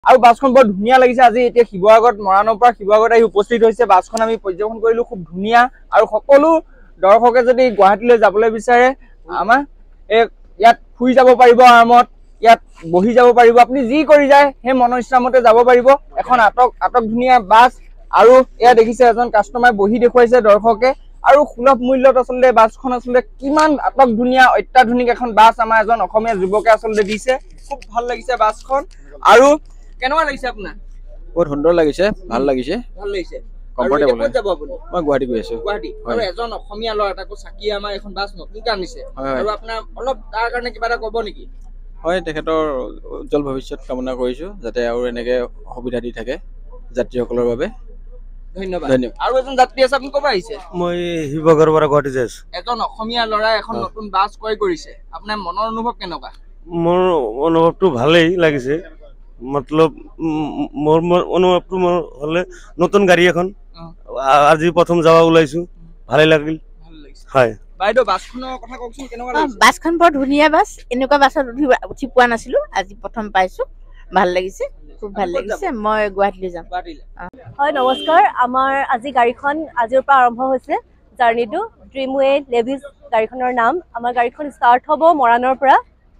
আৰু বাছখন বৰ ধুনীয়া লাগিছে। আজি এতিয়া শিৱসাগৰত মৰাণৰ পৰা শিৱসাগৰত আহি উপস্থিত হৈছে। বাছখন আমি পৰ্যবেক্ষণ কৰিলো, খুব ধুনীয়া। আৰু সকলো দৰ্শকে যদি গুৱাহাটীলৈ যাবলৈ বিচাৰে আমাৰ ইয়াত শুই যাব পাৰিব, আৰামত ইয়াত বহি যাব পাৰিব। আপুনি যি কৰি যায় সেই মনৰ ইচ্ছামতে যাব পাৰিব। এখন আটক ধুনীয়া বাছ। আৰু এয়া দেখিছে এজন কাষ্টমাৰ বহি দেখুৱাইছে দৰ্শকে। আৰু সুলভ মূল্যত আচলতে বাছখন আচলতে কিমান আটক ধুনীয়া অত্যাধুনিক এখন বাছ আমাৰ এজন অসমীয়া যুৱকে আচলতে দিছে। খুব ভাল লাগিছে বাছখন। আৰু কেনেকুৱা লাগিছে আপোনাৰ? বহুত সুন্দৰ লাগিছে, ভাল লাগিছে। ভাল লাগিছে। কমফৰ্টেবল। ক'ত যাব আপুনি? মই গুৱাহাটী গৈ আছো। গুৱাহাটী। আৰু এজন অসমীয়া ল'ৰা তাকো চাকি আমাৰ এখন বাছ নতুনকৈ আনিছে। আৰু আপোনাৰ অলপ তাৰ কাৰণে কিবা এটা ক'ব নেকি? হয়, তেখেতৰ উজ্জ্বল ভৱিষ্যত কামনা কৰিছো, যাতে আৰু এনেকে সুবিধা দি থাকে যাত্ৰীসকলৰ বাবে। ধন্যবাদ। আৰু এজন যাত্ৰী আছে, আপুনি ক'ৰ পৰা আহিছে? মই শিৱসাগৰৰ পৰা গুৱাহাটী যাই আছো। এজন অসমীয়া ল'ৰাই এখন নতুন বাছ ক্ৰয় কৰিছে, আপোনাৰ মনৰ অনুভৱ কেনেকুৱা? মোৰ অনুভৱটো ভালেই লাগিছে। মতলব মোৰ অনুভৱটো মোৰ হলে নতুন গাড়ী এখন আজি প্ৰথম যাব ওলাইছো, ভালেই লাগিল। হয় বাইদেউ, বাছখনৰ কথা কওকচোন, কেনেকুৱা লাগিছে? বাছখন বৰ ধুনীয়া বাছ। এনেকুৱা বাছত উঠি পোৱা নাছিলো, আজি প্ৰথম পাইছো, ভাল লাগিছে, খুব ভাল লাগিছে। মই গুৱাহাটীলৈ যাম। হয়, নমস্কাৰ। আমাৰ আজি গাড়ীখন আজিৰ পৰা আৰম্ভ হৈছে জাৰ্ণিটো। ড্ৰিমৱে লেভিছ গাড়ীখনৰ নাম। আমাৰ গাড়ীখন ষ্টাৰ্ট হ'ব মৰাণৰ পৰা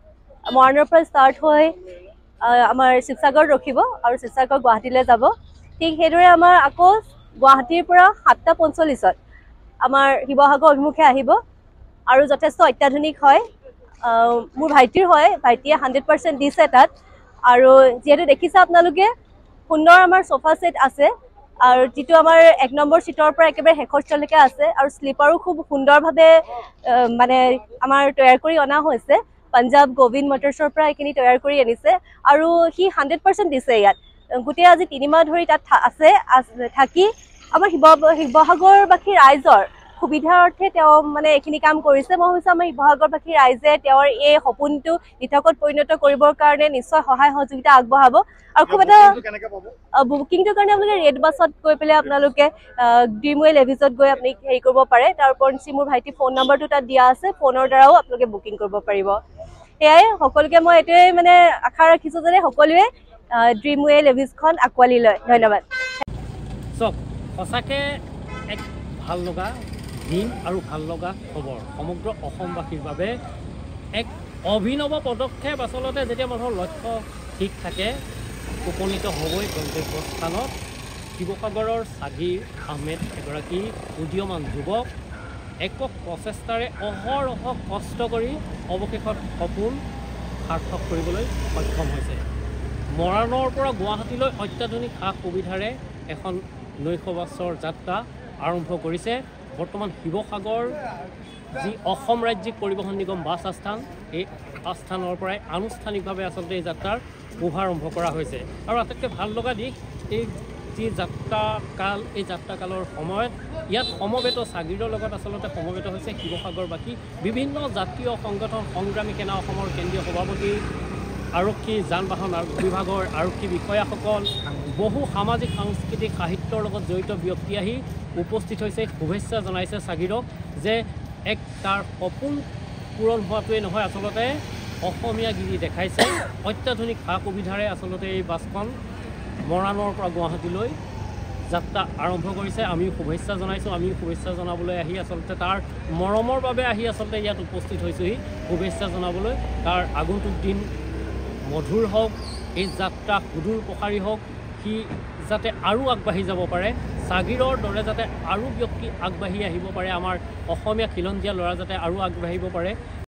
ষ্টাৰ্ট হৈ আমাৰ শিৱসাগৰত ৰখিব আৰু শিৱসাগৰ গুৱাহাটীলৈ যাব। ঠিক সেইদৰে আমাৰ আকৌ গুৱাহাটীৰ পৰা 7:45 আমাৰ শিৱসাগৰ অভিমুখে আহিব আৰু যথেষ্ট অত্যাধুনিক হয়। মোৰ ভাইটিৰ হয়, ভাইটিয়ে 100% দিছে তাত। আৰু যিহেতু দেখিছে আপোনালোকে, সুন্দৰ আমাৰ চোফা ছেট আছে, আৰু যিটো আমাৰ 1 নম্বৰ ছিটৰ পৰা একেবাৰে শেষৰ ছিটলৈকে আছে। আৰু শ্লিপাৰো খুব সুন্দৰভাৱে মানে আমাৰ তৈয়াৰ কৰি অনা হৈছে। পাঞ্জাৱ গোবিন্দ মটৰ্ছৰ পৰা এইখিনি তৈয়াৰ কৰি আনিছে, আৰু সি 100% দিছে ইয়াত। গোটেই আজি 3 মাহ ধৰি তাত থাকি আমাৰ শিৱসাগৰবাসী ৰাইজৰ সুবিধাৰ অৰ্থে তেওঁ মানে এইখিনি কাম কৰিছে। মই ভাবিছোঁ আমাৰ শিৱসাগৰবাসী ৰাইজে তেওঁৰ এই সপোনটো দিঠকত পৰিণত কৰিবৰ কাৰণে নিশ্চয় সহায় সহযোগিতা আগবঢ়াব। আৰু খুব এটা বুকিংটোৰ কাৰণে আপোনালোকে ৰেড বাছত গৈ পেলাই আপোনালোকে ড্ৰিমৱে লেভিছত গৈ আপুনি হেৰি কৰিব পাৰে। তাৰ ওপৰঞ্চি মোৰ ভাইটিৰ ফোন নম্বৰটো তাত দিয়া আছে, ফোনৰ দ্বাৰাও আপোনালোকে বুকিং কৰিব পাৰিব। সেয়াই, সকলোকে মই এইটোৱে মানে আশা ৰাখিছোঁ যে সকলোৱে ড্ৰিমৱে লেভিছখন আঁকোৱালি লয়। ধন্যবাদ। চব সঁচাকৈ এক ভাল লগা দিন আৰু ভাল লগা খবৰ সমগ্ৰ অসমবাসীৰ বাবে। এক অভিনৱ পদক্ষেপ আচলতে। যেতিয়া মানুহৰ লক্ষ্য ঠিক থাকে, উপনীত হ'বই গন্তব্যস্থানত। শিৱসাগৰৰ ছাগীৰ আহমেদ এগৰাকী উদীয়মান যুৱক, একক প্ৰচেষ্টাৰে অহৰহ কষ্ট কৰি অৱশেষত সপোন সাৰ্থক কৰিবলৈ সক্ষম হৈছে। মৰাণৰ পৰা গুৱাহাটীলৈ অত্যাধুনিক সা সুবিধাৰে এখন নৈশ বাছৰ যাত্ৰা আৰম্ভ কৰিছে। বৰ্তমান শিৱসাগৰ যি অসম ৰাজ্যিক পৰিবহণ নিগম বাছ আস্থান, এই আস্থানৰ পৰাই আনুষ্ঠানিকভাৱে আচলতে এই যাত্ৰাৰ শুভাৰম্ভ কৰা হৈছে। আৰু আটাইতকৈ ভাল লগা দিশ, এই যি যাত্ৰাকাল, এই যাত্ৰাকালৰ সময়ত ইয়াত সমবেত ছাগীৰৰ লগত আচলতে সমবেত হৈছে শিৱসাগৰবাসী, বিভিন্ন জাতীয় সংগঠন, সংগ্ৰামী সেনা অসমৰ কেন্দ্ৰীয় সভাপতি, আৰক্ষী, যান বাহন বিভাগৰ আৰক্ষী বিষয়াসকল, বহু সামাজিক সাংস্কৃতিক সাহিত্যৰ লগত জড়িত ব্যক্তি আহি উপস্থিত হৈছে, শুভেচ্ছা জনাইছে ছাগীৰক যে এক তাৰ সপোন পূৰণ হোৱাটোৱে নহয়, আচলতে অসমীয়াগিৰি দেখাইছে। অত্যাধুনিক সা সুবিধাৰে আচলতে এই বাছখন মৰাণৰ পৰা গুৱাহাটীলৈ যাত্ৰা আৰম্ভ কৰিছে। আমিও শুভেচ্ছা জনাইছোঁ। আমিও শুভেচ্ছা জনাবলৈ আহি আচলতে তাৰ মৰমৰ বাবে আহি আচলতে ইয়াত উপস্থিত হৈছোঁহি শুভেচ্ছা জনাবলৈ। তাৰ আগন্তুক দিন মধুৰ হওক, এই যাত্ৰা সুদূৰ প্ৰসাৰী হওক, সি যাতে আৰু আগবাঢ়ি যাব পাৰে, ছাগীৰৰ দৰে যাতে আৰু ব্যক্তি আগবাঢ়ি আহিব পাৰে, আমাৰ অসমীয়া খিলঞ্জীয়া ল'ৰা যাতে আৰু আগবাঢ়িব পাৰে।